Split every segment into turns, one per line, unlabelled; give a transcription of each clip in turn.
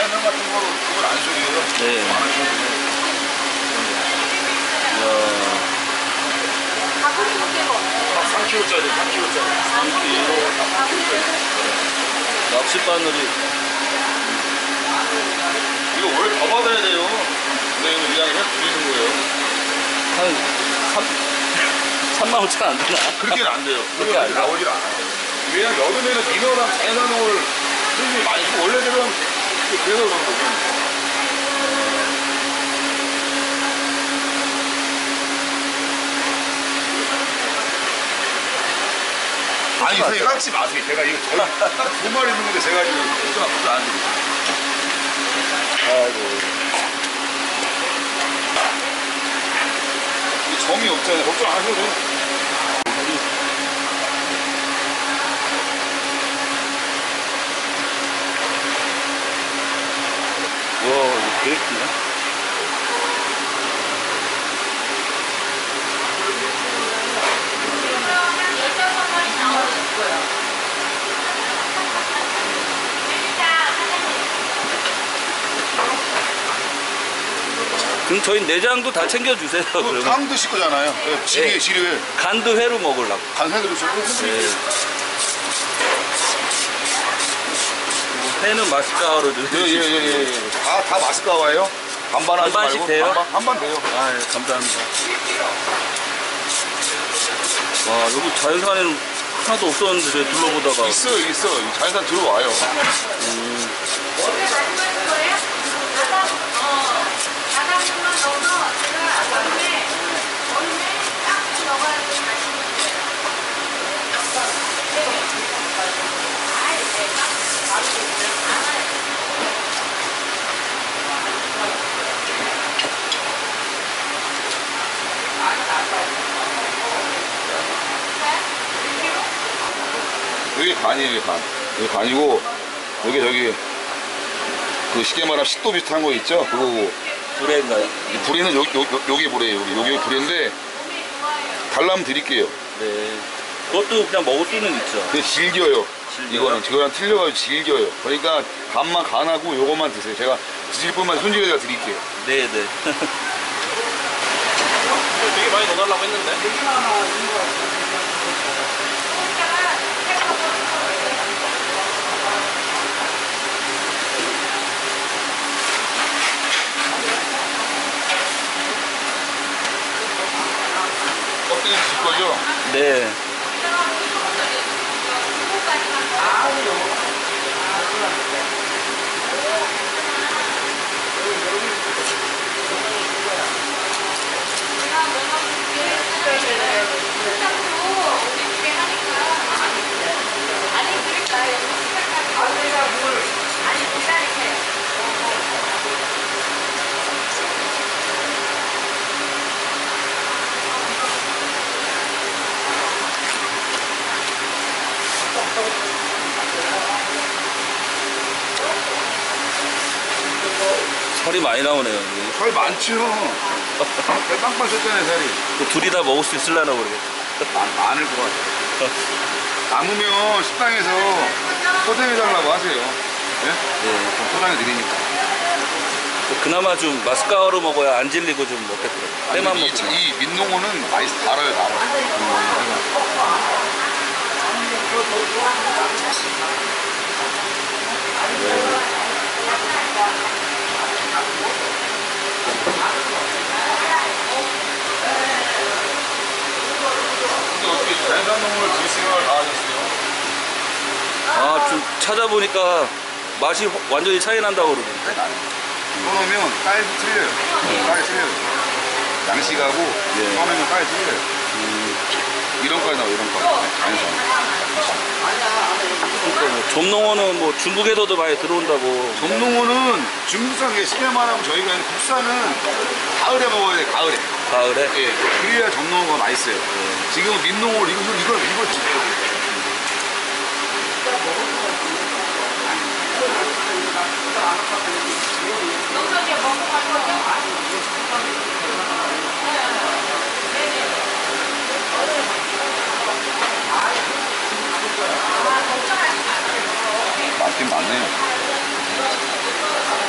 자연산 같은 거 그걸 안 속여요.
네.
안 하셔도 돼요.
가구리 무게가 어때요?
3kg짜리, 3kg짜리.
3kg. 낚시 바늘이.
이거 원래 더 받아야 돼요. 근데 이거 그냥 드리는 거예요.
한 3만 5천 안 되나?
그렇게는 안 돼요.
그렇게 안 돼요?
나오질 않아요. 왜냐면 여름에는 민어랑 자연산어를 손님이 많이 쓰고 원래대로는 그래서 그런 거죠. 아니 선생님 깍지 마세요. 제가 이거 저희 딱 2마리 있는데 제가 지금 걱정 안 해요.
아이고.
점이 없잖아요. 걱정 안 하셔도 돼요.
와, 이거 되게 크네. 그럼 저희 내장도 다 챙겨주세요. 그러면.
탕 드실 거잖아요. 지리에
네.
지리에
간도 회로 먹으려고.
간세 드시고.
네. 회는 맛있가로 주세요.
예예예. 다 맛있까와요? 반반 하지
반반씩
말고
돼요?
반반 돼요.
아, 예, 감사합니다. 와, 여기 자연산에는 하나도 없었는데 둘러보다가.
있어요. 자연산 들어와요. 여기 반이에요, 반. 여기 반이고, 여기 저기, 그 쉽게 말하면 식도 비슷한 거 있죠? 그거고.
불에인가요?
이 불에는 여기 불에요. 여기 불인데, 달라면 드릴게요.
네. 그것도 그냥 먹을 수는 있죠.
근데 질겨요.
질겨요?
이거는 저거랑 틀려가지고 질겨요. 그러니까 간만 간하고 요것만 드세요. 제가 드실 분만 손질해 제가 드릴게요.
네네.
되게 많이 넣어달라고 했는데. 껍데기 드실 거죠?
네. 살이 많이 나오네요. 여기.
살 많죠. 빵빵 쳤잖아요, 살이.
그 둘이 다 먹을 수 있으려나 모르겠다.
많을 것 같아요. 남으면 식당에서 포장해달라고 하세요. 예?
네.
좀 포장해드리니까.
그나마 좀 마스카로 먹어야 안 질리고 좀 먹겠더라고요. 때만 먹고.
이 민농어는 맛이 달아요, 달아. 어떻게 자연산 농어를 드실 생각을 다 하셨어요?
아, 좀 찾아보니까 맛이 완전히 차이 난다고 그러던데.
꺼놓으면 깔이 틀려요. 깔이 틀려요. 양식하고
예.
꺼놓으면 깔이 틀려요. 이런 깔 나와, 이런 깔. 자연산.
그러니까 뭐 점농어는 뭐 중국에서도 많이 들어온다고.
점농어는 중국산에 쉽게 말하면 저희가 국산은 가을에 먹어야 돼, 가을에.
가을에?
예. 그래야 점농어가 맛있어요. 지금은 민농어 이걸 많긴 많네요.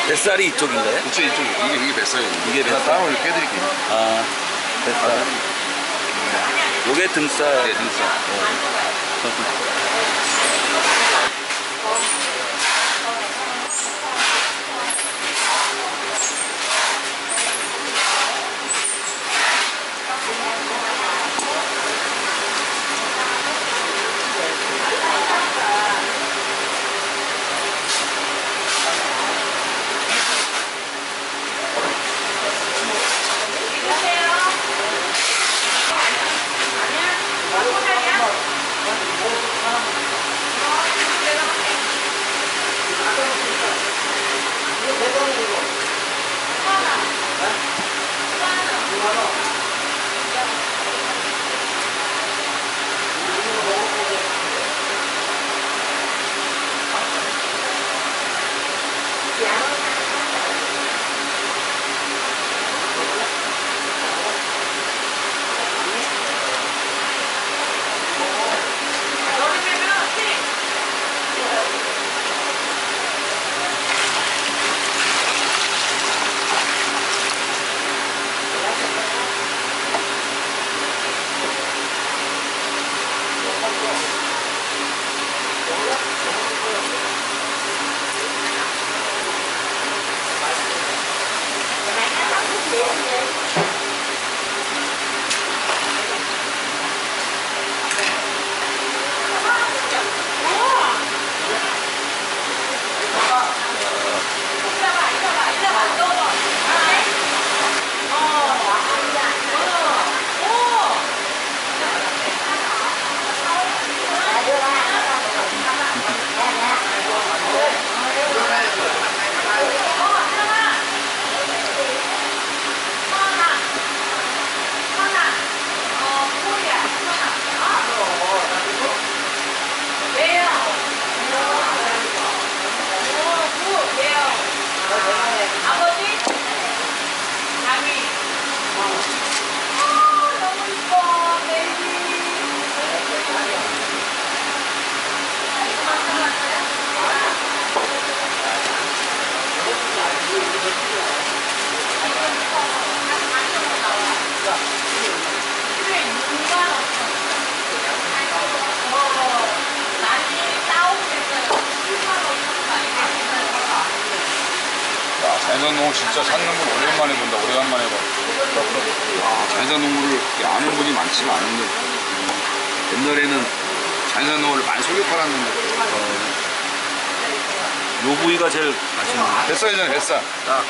뱃살이 이쪽인가요?
그쵸, 이게 뱃살이에요.
이게 뱃살?
따로 이렇게 해드릴게요.
아, 뱃살. 요게 등살.
네, 등살. 자연산농을 진짜 찾는 분 오랜만에 본다. 오래간만에 봐. 자연산농물을 이렇게 아는 분이 많지가 않은데 옛날에는 자연산농을 많이 소개 팔았는데
요 부위가 제일 맛있네.
뱃살이잖아, 뱃살.
딱.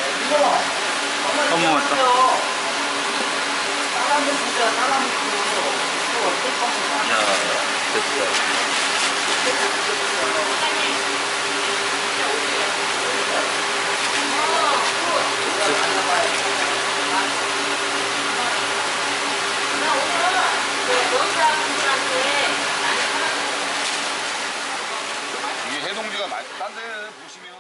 한 번만 딱. 야, 뱃살.
이게 해동지가 딴 데 보시면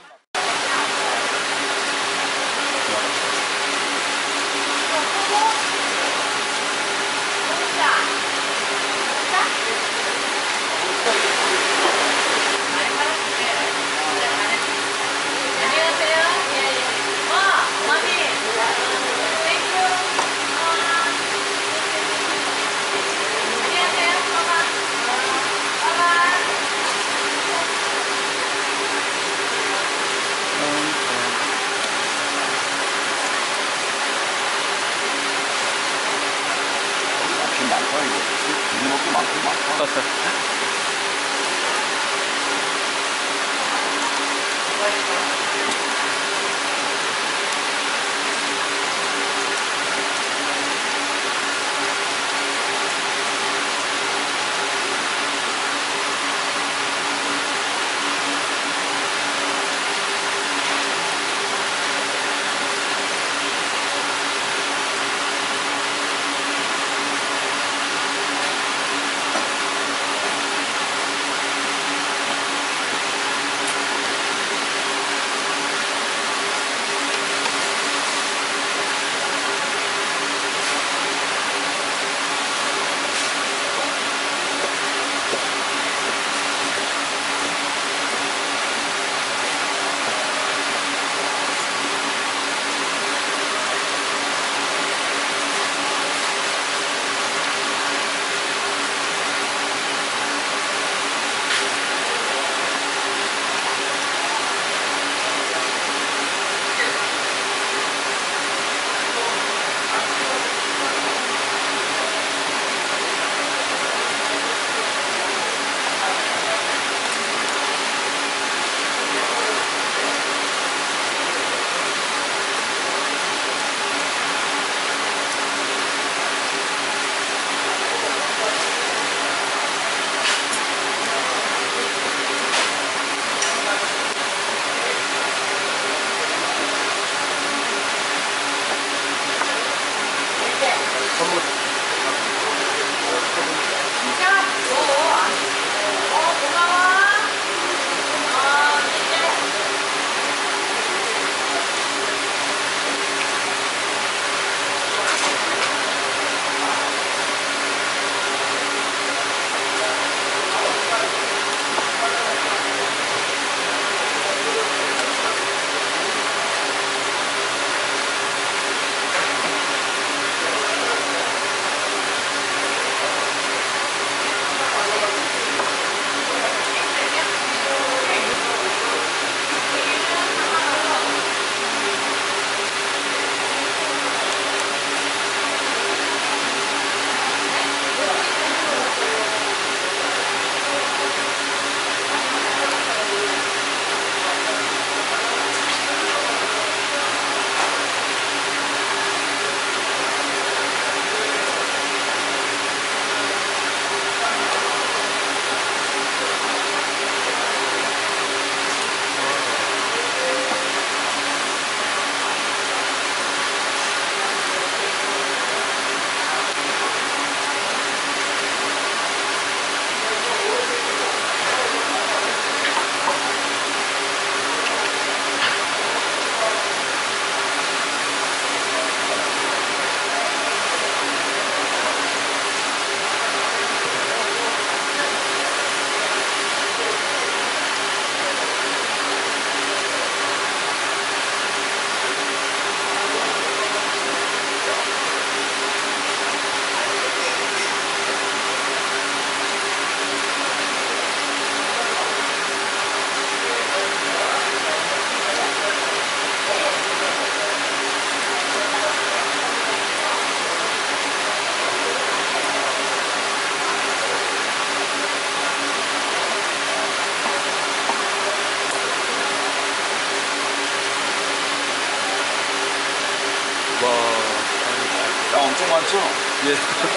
엄청 많죠?
예.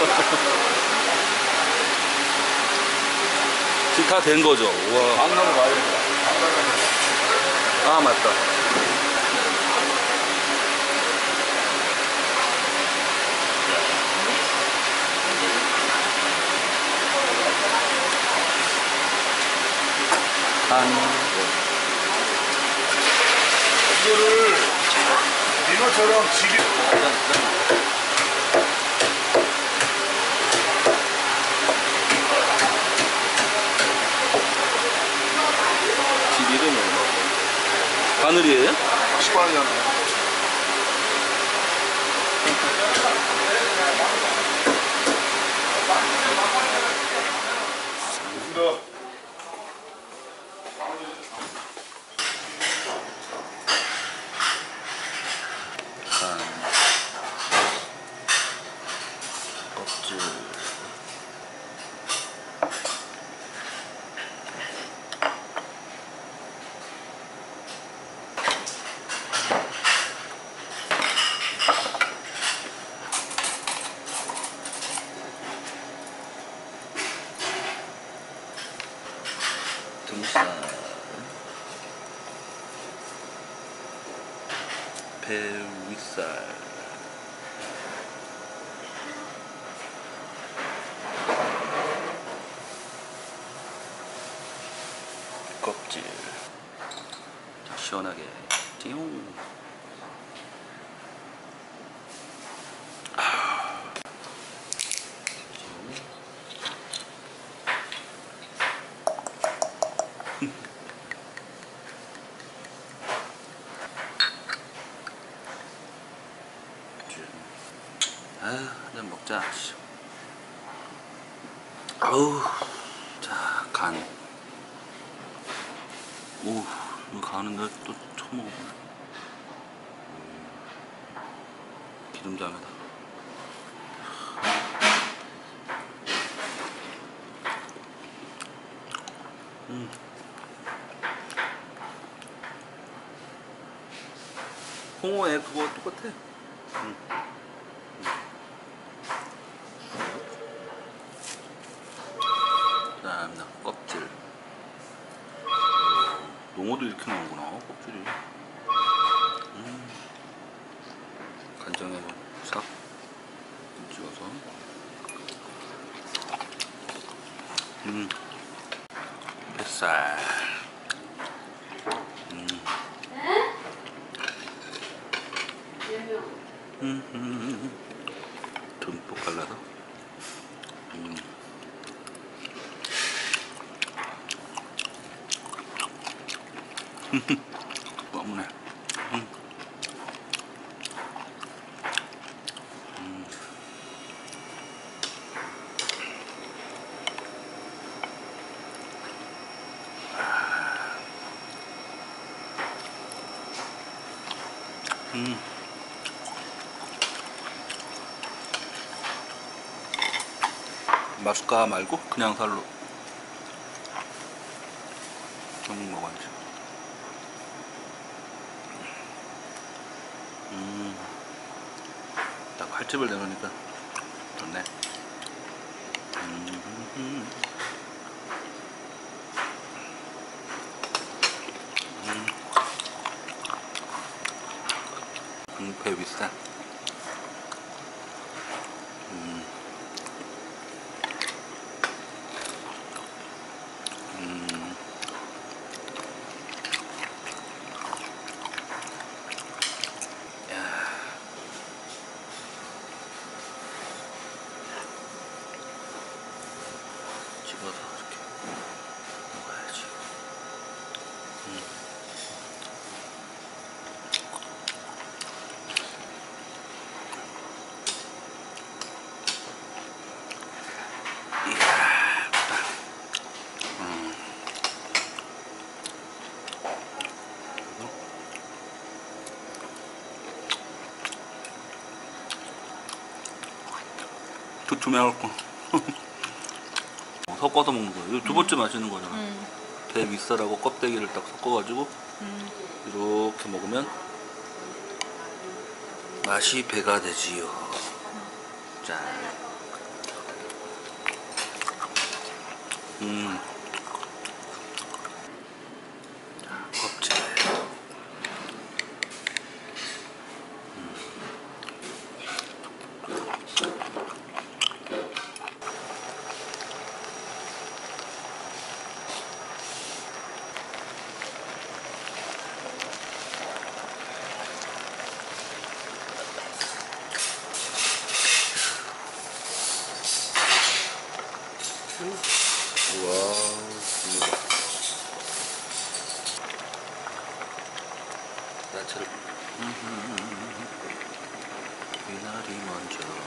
지금 다 된 거죠? 우와.
강남을 가야 됩니다.
아, 맞다.
이거를 민어처럼 집이
집 이름은 바늘이에요?
식빵이잖아요.
껍질. 등살. 배 윗살. 껍질. 자, 시원하게 띠용. 한잔 먹자. 아우, 자, 간. 오, 이거 간은 내가 또 처음 먹어보네. 기름장에다. 홍어에 그거 똑같아. 그다음에 껍질. 농어도 이렇게 나오구나, 껍질이. 간장에 싹 찍어서. 뱃살. 듬뿍 갈라서. 너무네. 마스카 말고 그냥 살로 좀 먹어야지. 딱 칼집을 내놓으니까 좋네. 배 윗살. 집어서 이렇게 먹어야지. 두툼해갖고 섞어서 먹는 거예요. 이거 두 번째 맛있는 거잖아. 배 윗살하고 껍데기를 딱 섞어가지고 이렇게 먹으면 맛이 배가 되지요. 짠. 껍질. 와우. 야채를. 이날이 먼저.